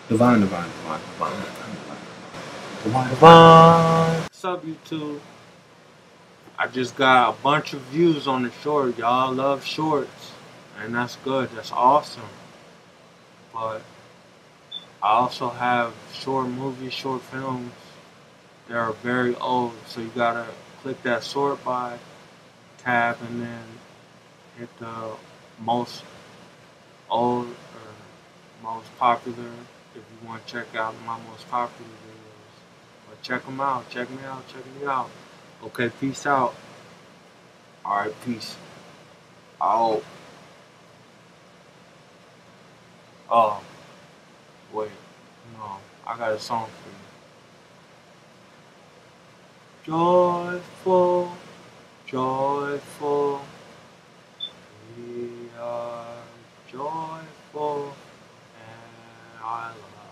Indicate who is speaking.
Speaker 1: Divine, divine, divine, divine, divine, divine, divine, divine.
Speaker 2: What's up, YouTube? I just got a bunch of views on the short. Y'all love shorts, and that's good. That's awesome. But I also have short movies, short films that are very old. So you gotta click that sort by tab and then hit the most old or most popular if you want to check out my most popular videos. But check them out. Check me out. Check me out. Okay, peace out. Alright, peace. Oh, oh, wait. No, I got a song for you. Joyful, joyful, we are joyful, and I love